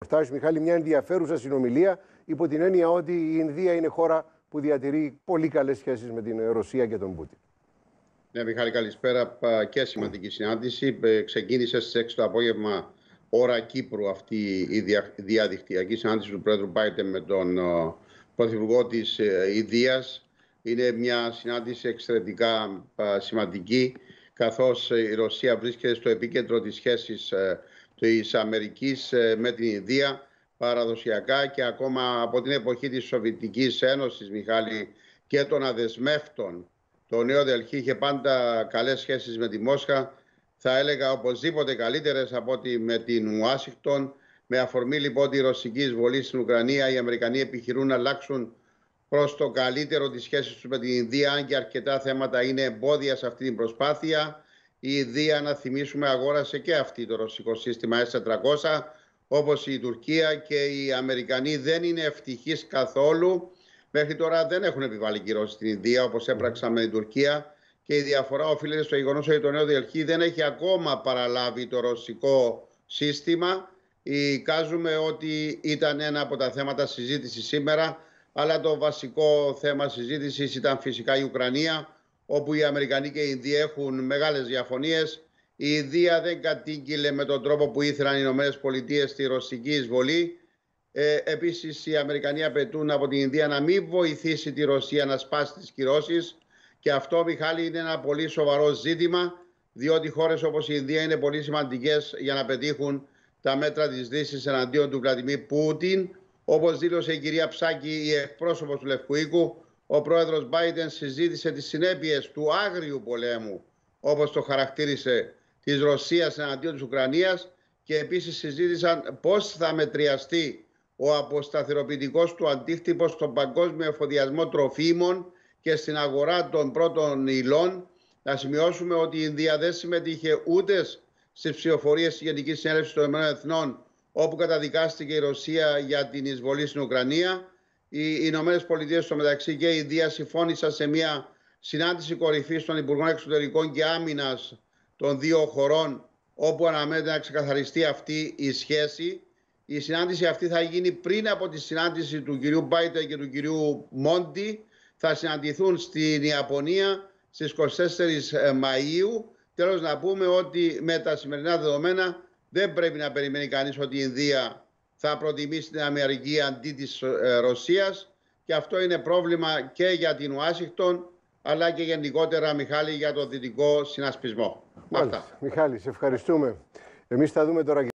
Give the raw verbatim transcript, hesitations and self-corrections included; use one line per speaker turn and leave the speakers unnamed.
Φτάσει, Μιχάλη, μια ενδιαφέρουσα συνομιλία υπό την έννοια ότι η Ινδία είναι χώρα που διατηρεί πολύ καλές σχέσεις με την Ρωσία και τον Πούτιν.
Ναι, Μιχάλη, καλησπέρα. Και σημαντική συνάντηση. Ξεκίνησε στις έξι το απόγευμα ώρα Κύπρου αυτή η διαδικτυακή συνάντηση του Πρόεδρου Μπάιντεν με τον Πρωθυπουργό της Ινδίας. Είναι μια συνάντηση εξαιρετικά σημαντική, καθώς η Ρωσία βρίσκεται στο επίκεντρο της σχέσης της Αμερικής με την Ινδία παραδοσιακά και ακόμα από την εποχή της Σοβιετικής Ένωσης, Μιχάλη, και των αδεσμεύτων. Το Νέο Δελχή είχε πάντα καλές σχέσεις με τη Μόσχα, θα έλεγα οπωσδήποτε καλύτερες από ότι με την Ουάσιγκτον. Με αφορμή λοιπόν τη ρωσική εισβολή στην Ουκρανία, οι Αμερικανοί επιχειρούν να αλλάξουν προς το καλύτερο τις σχέσεις τους με την Ινδία, αν και αρκετά θέματα είναι εμπόδια σε αυτή την προσπάθεια. Η Ινδία, να θυμίσουμε, αγόρασε και αυτή το ρωσικό σύστημα ες τετρακόσια, όπως η Τουρκία, και οι Αμερικανοί δεν είναι ευτυχείς καθόλου. Μέχρι τώρα δεν έχουν επιβάλει κυρώσεις στην Ινδία, όπως έπραξαν με την Τουρκία. Και η διαφορά οφείλεται στο γεγονός ότι το Νέο Δελχή δεν έχει ακόμα παραλάβει το ρωσικό σύστημα. Εικάζουμε ότι ήταν ένα από τα θέματα συζήτησης σήμερα, αλλά το βασικό θέμα συζήτησης ήταν φυσικά η Ουκρανία, όπου οι Αμερικανοί και η Ινδία έχουν μεγάλες διαφωνίες. Η Ινδία δεν κατήγγειλε με τον τρόπο που ήθελαν οι Ηνωμένες Πολιτείες στη ρωσική εισβολή. Ε, επίσης, οι Αμερικανοί απαιτούν από την Ινδία να μην βοηθήσει τη Ρωσία να σπάσει τις κυρώσεις. Και αυτό, Μιχάλη, είναι ένα πολύ σοβαρό ζήτημα, διότι χώρες όπως η Ινδία είναι πολύ σημαντικές για να πετύχουν τα μέτρα της Δύσης εναντίον του Βλαντιμίρ Πούτιν. Όπως δήλωσε η κυρία Ψάκη, η εκπρόσωπος του Λευκού Οίκου, ο πρόεδρος Μπάιντεν συζήτησε τις συνέπειες του άγριου πολέμου, όπως το χαρακτήρισε, της Ρωσίας εναντίον της Ουκρανίας, και επίσης συζήτησαν πώς θα μετριαστεί ο αποσταθεροποιητικός του αντίκτυπος στον παγκόσμιο εφοδιασμό τροφίμων και στην αγορά των πρώτων υλών. Να σημειώσουμε ότι η Ινδία δεν συμμετείχε ούτε στις ψηφοφορίες της Γενικής Συνέλευσης των Εθνών, όπου καταδικάστηκε η Ρωσία για την εισβολή στην Ουκρανία. Οι Ηνωμένες Πολιτείες στο μεταξύ και η Ινδία συμφώνησαν σε μια συνάντηση κορυφής των Υπουργών Εξωτερικών και Άμυνας των δύο χωρών, όπου αναμένεται να ξεκαθαριστεί αυτή η σχέση. Η συνάντηση αυτή θα γίνει πριν από τη συνάντηση του κυρίου Μπάιντεν και του κυρίου Μόντι. Θα συναντηθούν στην Ιαπωνία στις είκοσι τέσσερις Μαΐου. Τέλος, να πούμε ότι με τα σημερινά δεδομένα δεν πρέπει να περιμένει κανείς ότι η Ινδία θα προτιμήσει την Αμερική αντί της Ρωσίας, και αυτό είναι πρόβλημα και για την Ουάσιγκτον, αλλά και γενικότερα, Μιχάλη, για το δυτικό συνασπισμό.
Μάλιστα. Μιχάλη, σε ευχαριστούμε. Εμείς θα δούμε τώρα